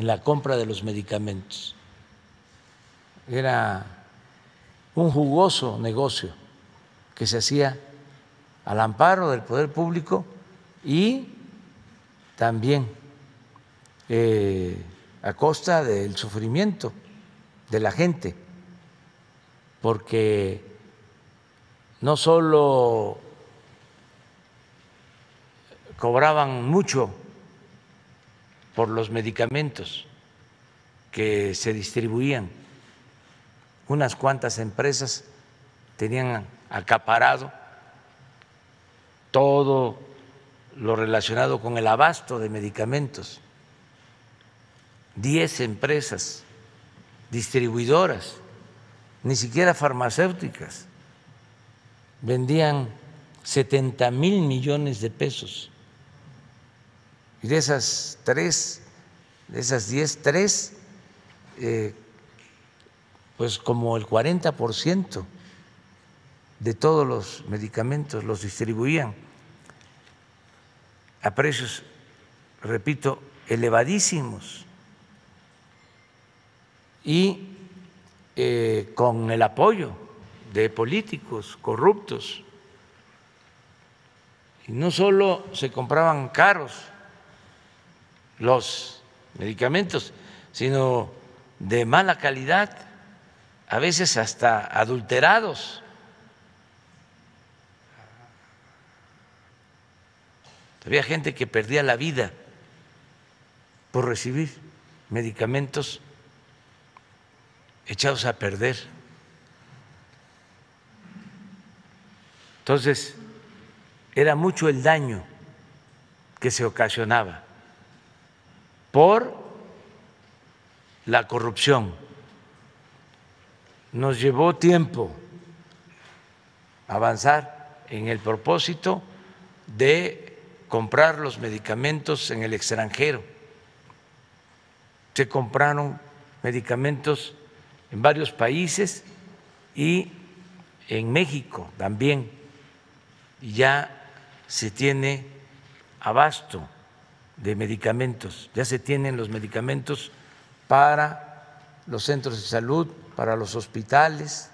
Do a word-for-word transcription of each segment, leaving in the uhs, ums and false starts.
en la compra de los medicamentos. Era un jugoso negocio que se hacía al amparo del poder público y también eh, a costa del sufrimiento de la gente, porque no solo cobraban mucho por los medicamentos que se distribuían, unas cuantas empresas tenían acaparado todo lo relacionado con el abasto de medicamentos, diez empresas distribuidoras, ni siquiera farmacéuticas, vendían setenta mil millones de pesos. Y de esas tres, de esas diez, tres, eh, pues como el cuarenta por ciento de todos los medicamentos los distribuían a precios, repito, elevadísimos y eh, con el apoyo de políticos corruptos. Y no solo se compraban caros los medicamentos, sino de mala calidad, a veces hasta adulterados. Había gente que perdía la vida por recibir medicamentos echados a perder. Entonces, era mucho el daño que se ocasionaba por la corrupción. Nos llevó tiempo avanzar en el propósito de comprar los medicamentos en el extranjero. Se compraron medicamentos en varios países y en México también, y ya se tiene abasto de medicamentos, ya se tienen los medicamentos para los centros de salud, para los hospitales,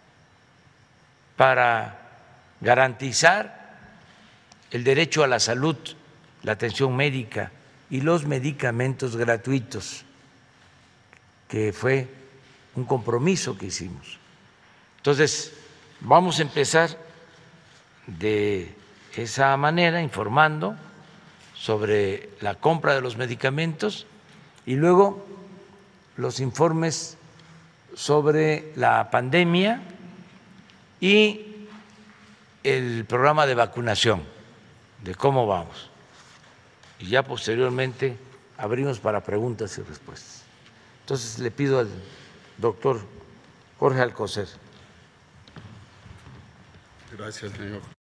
para garantizar el derecho a la salud, la atención médica y los medicamentos gratuitos, que fue un compromiso que hicimos. Entonces, vamos a empezar de esa manera, informando sobre la compra de los medicamentos y luego los informes sobre la pandemia y el programa de vacunación, de cómo vamos. Y ya posteriormente abrimos para preguntas y respuestas. Entonces le pido al doctor Jorge Alcocer. Gracias, señor.